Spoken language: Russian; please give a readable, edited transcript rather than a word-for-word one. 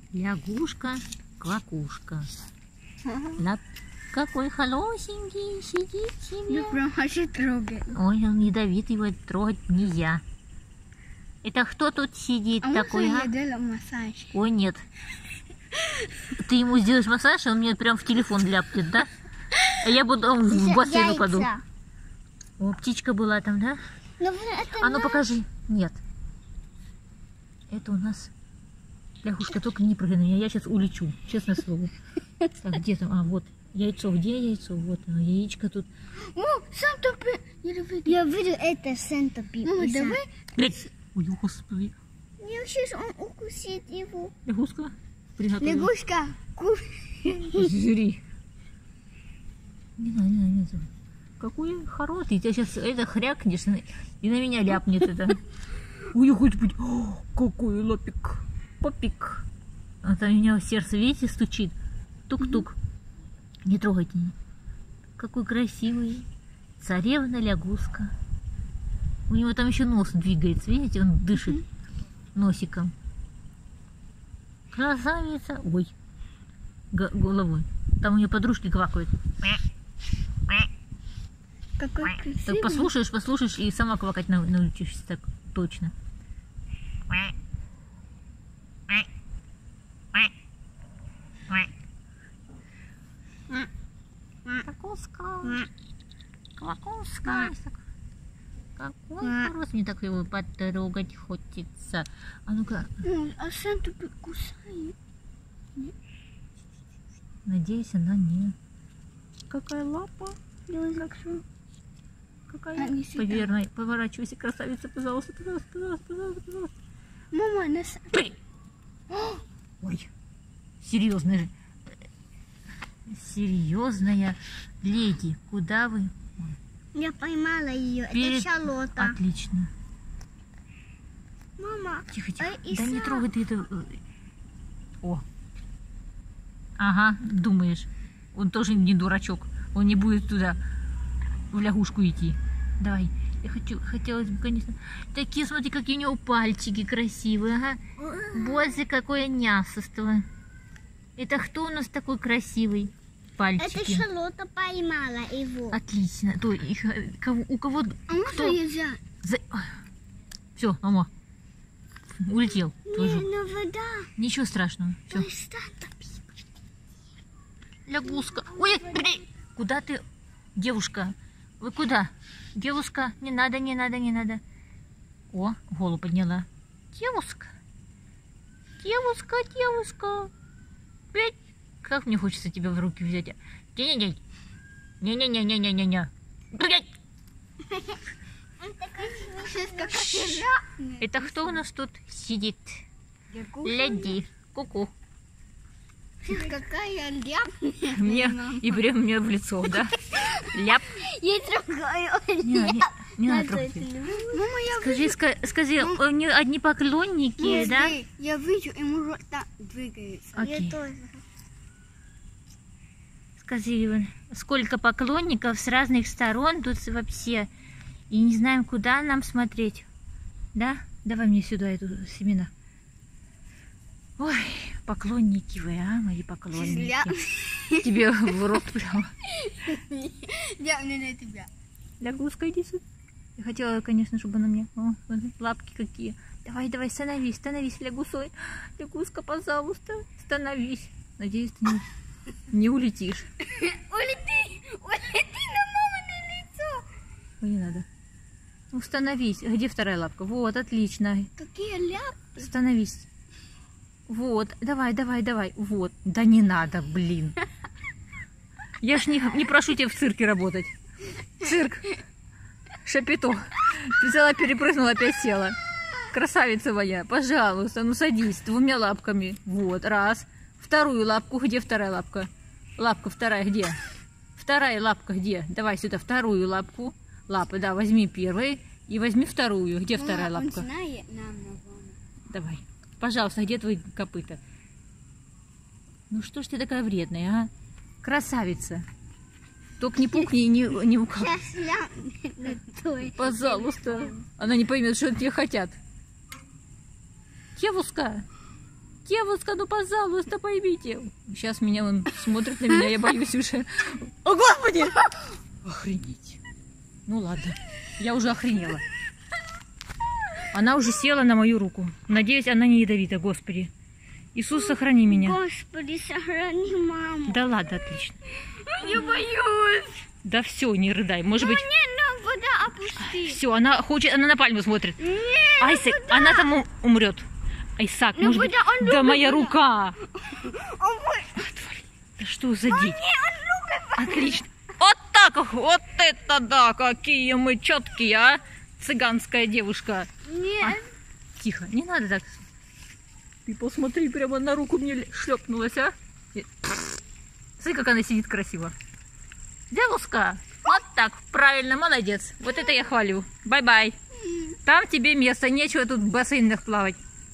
Лягушка-квакушка. Какой хорошенький, сидит себе. Ну прям хочу трогать. Ой, он ядовитый, его трогать нельзя. Это кто тут сидит такой, я делаю массаж? Ой, нет. Ты ему сделаешь массаж, и он мне прям в телефон ляпнет, да? А я буду в бассейн упаду. О, птичка была там, да? А ну покажи. Нет. Это у нас лягушка, только не прыгай на меня, я сейчас улечу, честное слово. Так, где там? А, вот. Яйцо, где яйцо? Вот оно, яичко тут. О, Сантопи! Я видел это Сантопи. Мама, давай. Ой, господи. Сейчас он укусит его. Лягушка? Приготовила. Лягушка, Жри. Не надо. Какой хороший. Ты сейчас это хрякнешь и на меня ляпнет это. Ой, господи. Какой лапик. Попик. А там у него сердце, видите, стучит. Тук-тук. Не трогайте. Какой красивый. Царевна-лягушка. У него там еще нос двигается, видите, он дышит носиком. Красавица. Ой, головой. Там у нее подружки квакают. какой красивый. Так послушаешь и сама квакать научишься так точно. Квакуска. Какой хороший. Мне так его потрогать хочется. А ну-ка. А Сантопи кусает. Надеюсь, она не. Какая лапа. Какая. Поверной. Поворачивайся, красавица, пожалуйста. Пожалуйста. Мама, нас... Ой. Серьезная леди. Куда вы? Я поймала ее. Это шалота. Отлично. Мама. Тихо. Да не трогай ты это. О. Ага, думаешь. Он тоже не дурачок. Он не будет туда в лягушку идти. Давай. Хотелось бы, конечно. Такие, смотри, какие у него пальчики красивые. Ага. Боже, какое нясоство. Это кто у нас такой красивый? Пальчики. Это шалота поймала его. Отлично. То, у кого... Кто? Все, мама. Улетел. Не, вода. Ничего страшного. Все. Лягушка. Ой, куда ты, девушка? Вы куда? Девушка, не надо. О, голову подняла. Девушка. Блядь. Как мне хочется тебя в руки взять. Не-не-не. Блядь. Это кто у нас тут сидит? Леди. Ку-ку. Какая ляп. И прям мне в лицо, да? Ляп. Я трогаю. Не надо трогать. Мама, скажи, у нее одни поклонники, да? Я вижу, ему рот двигается. Я тоже. Скажи, сколько поклонников с разных сторон тут вообще. И не знаем, куда нам смотреть. Да? Давай мне сюда эту семена. Ой, поклонники вы, а, мои поклонники. Тебе в рот прямо. Я не на тебя. Лягушка, иди сюда. Я хотела, конечно, чтобы она мне... О, лапки какие. Давай, становись, лягусой. Лягушка, пожалуйста, становись. Надеюсь, ты не улетишь. Улети на мамино лицо. Ой, не надо. Ну, становись. Где вторая лапка? Вот, отлично. Какие ляпы? Становись. Вот, давай. Вот. Да не надо, блин. Я ж не прошу тебя в цирке работать. Цирк. Шапито. Ты взяла, перепрыгнула, опять села. Красавица моя, пожалуйста, ну садись двумя лапками. Вот, раз. Вторую лапку. Где вторая лапка? Лапка вторая где? Вторая лапка где? Давай сюда вторую лапку. Лапы, да, возьми первую и возьми вторую. Где вторая лапка? Давай. Пожалуйста, где твои копыта? Ну что ж ты такая вредная, а? Красавица. Только не пукни и не уколь. Пожалуйста. Она не поймет, что от тебя хотят. Девушка. Девушка, ну пожалуйста, поймите. Сейчас меня он смотрит на меня, я боюсь уже. О, Господи! Охренеть. Ну ладно, я уже охренела. Она уже села на мою руку. Надеюсь, она не ядовита, Господи. Иисус, сохрани меня. Господи, сохрани маму. Да ладно, отлично. Я боюсь. Да все, не рыдай. Может быть... Нет, ну вода опусти. Все, она хочет, она на пальму смотрит. Нет, Айсек, она там умрет. Айсак, ну, может быть... вода, он Да любит моя вода. рука. Ой, Да что за дичь? нет, он любит. Отлично. Вот так, вот это да, какие мы четкие, а? Цыганская девушка. Нет. Тихо, не надо так. Ты посмотри, прямо на руку мне шлепнулась, а? Смотри, как она сидит красиво. Девушка, вот так, правильно, молодец. Вот это я хвалю. Бай-бай. Там тебе место, нечего тут в бассейнах плавать.